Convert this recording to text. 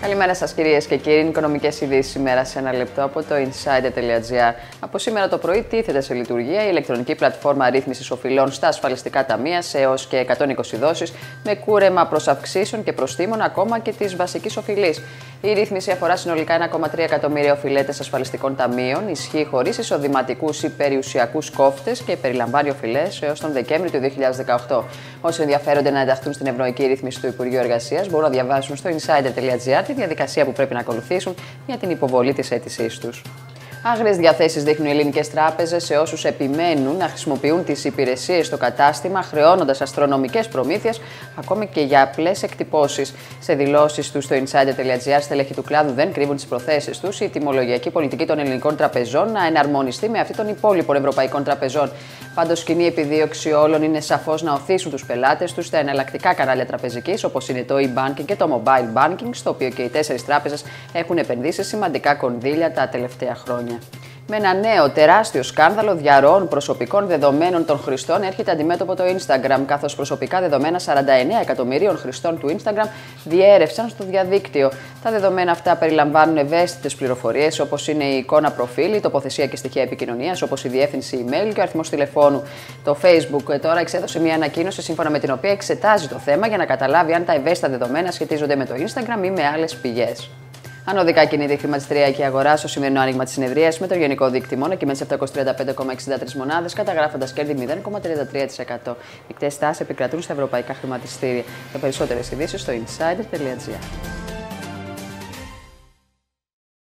Καλημέρα σας κυρίες και κύριοι. Οικονομικές ειδήσεις σήμερα σε ένα λεπτό από το insider.gr. Από σήμερα το πρωί τίθεται σε λειτουργία η ηλεκτρονική πλατφόρμα ρύθμισης οφειλών στα ασφαλιστικά ταμεία σε έως και 120 δόσεις με κούρεμα προς αυξήσεων και προστίμων ακόμα και της βασικής οφειλής. Η ρύθμιση αφορά συνολικά 1,3 εκατομμύρια οφειλέτες ασφαλιστικών ταμείων, ισχύει χωρίς εισοδηματικούς ή περιουσιακούς κόφτες και περιλαμβάνει οφειλές έως τον Δεκέμβρη του 2018. Όσοι ενδιαφέρονται να ενταχθούν στην ευνοϊκή ρύθμιση του Υπουργείου Εργασίας μπορούν να διαβάσουν στο insider.gr τη διαδικασία που πρέπει να ακολουθήσουν για την υποβολή της αίτησής τους. Άγριες διαθέσεις δείχνουν οι ελληνικές τράπεζες σε όσους επιμένουν να χρησιμοποιούν τις υπηρεσίες στο κατάστημα, χρεώνοντας αστρονομικές προμήθειες, ακόμη και για απλές εκτυπώσεις. Σε δηλώσεις τους στο insider.gr, στελέχοι του κλάδου δεν κρύβουν τις προθέσεις τους η τιμολογιακή πολιτική των ελληνικών τραπεζών να εναρμονιστεί με αυτή των υπόλοιπων ευρωπαϊκών τραπεζών. Πάντως, κοινή επιδίωξη όλων είναι σαφώς να οθήσουν τους πελάτες τους στα εναλλακτικά κανάλια τραπεζικής, όπως είναι το e-banking και το mobile banking, στο οποίο και οι 4 τράπεζες έχουν επενδύσει σημαντικά κονδύλια τα τελευταία χρόνια. Με ένα νέο τεράστιο σκάνδαλο διαρροών προσωπικών δεδομένων των χρηστών έρχεται αντιμέτωπο το Instagram, καθώς προσωπικά δεδομένα 49 εκατομμυρίων χρηστών του Instagram διέρευσαν στο διαδίκτυο. Τα δεδομένα αυτά περιλαμβάνουν ευαίσθητες πληροφορίες, όπως είναι η εικόνα προφίλ, η τοποθεσία και στοιχεία επικοινωνίας, όπως η διεύθυνση email και ο αριθμός τηλεφώνου. Το Facebook τώρα εξέδωσε μια ανακοίνωση σύμφωνα με την οποία εξετάζει το θέμα για να καταλάβει αν τα ευαίσθητα δεδομένα σχετίζονται με το Instagram ή με άλλες πηγές. Ανωδικά κινείται η χρηματιστηριακή αγορά στο σημερινό άνοιγμα της συνεδρίας με το γενικό δείκτη μόνο και με 735,63 μονάδες, καταγράφοντας κέρδη 0,33%. Οι κτές τάσεις επικρατούν στα ευρωπαϊκά χρηματιστήρια. Για περισσότερες ειδήσεις στο insider.gr.